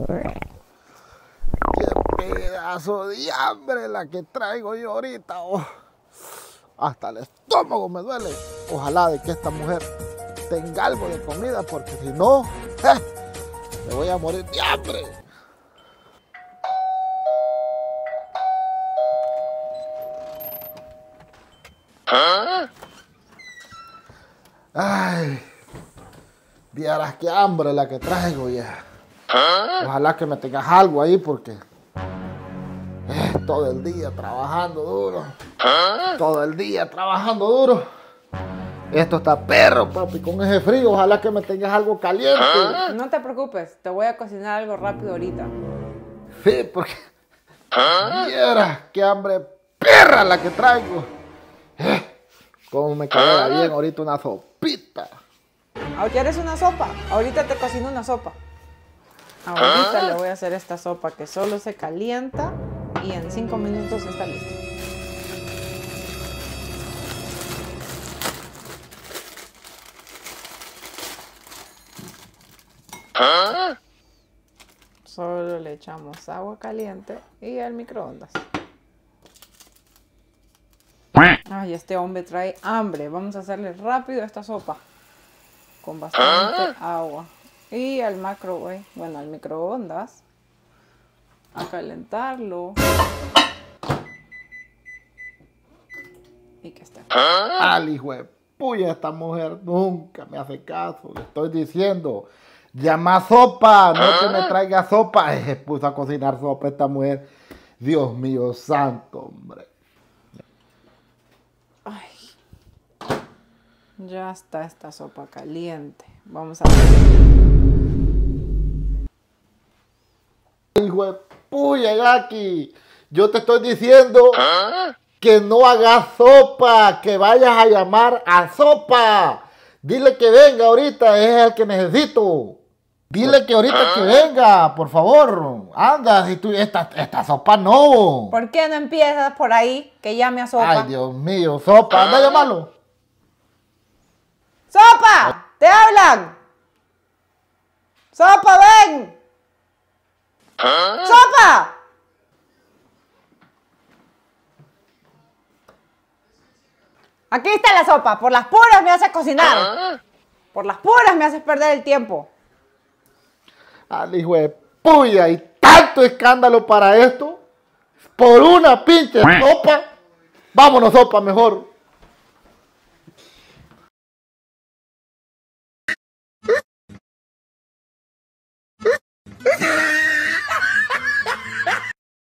Qué pedazo de hambre la que traigo yo ahorita. Oh. Hasta el estómago me duele. Ojalá de que esta mujer tenga algo de comida, porque si no, me voy a morir de hambre. Ay, vieras qué hambre la que traigo ya. Ojalá que me tengas algo ahí, porque todo el día trabajando duro. Todo el día trabajando duro. Esto está perro, papi, con ese frío. Ojalá que me tengas algo caliente. No te preocupes, te voy a cocinar algo rápido ahorita. Sí, porque vieras qué hambre perra la que traigo. Cómo me quedaría bien ahorita una sopita. ¿Quieres una sopa? Ahorita te cocino una sopa. Ahorita le voy a hacer esta sopa que solo se calienta y en 5 minutos está lista. Solo le echamos agua caliente y al microondas. Ay, este hombre trae hambre. Vamos a hacerle rápido esta sopa. Con bastante agua. Y al al microondas. A calentarlo. Y que esté. Al hijo de puya, esta mujer nunca me hace caso. Le estoy diciendo, llama sopa, no que me traiga sopa. Se puso a cocinar sopa esta mujer. Dios mío santo, hombre. Ay, ya está esta sopa caliente. Vamos a ver. Hijo de puya, Jackie. Yo te estoy diciendo que no hagas sopa, que vayas a llamar a sopa. Dile que venga ahorita, es el que necesito. Dile que ahorita que venga, por favor. Anda, si tú, esta sopa no. ¿Por qué no empiezas por ahí que llame a sopa? Ay, Dios mío, sopa, anda a llamarlo. ¡Sopa! ¡Te hablan! ¡Sopa, ven! ¡Sopa! Aquí está la sopa. Por las puras me haces cocinar. Por las puras me haces perder el tiempo. Al hijo de puya, y tanto escándalo para esto. Por una pinche sopa. Vámonos, sopa, mejor.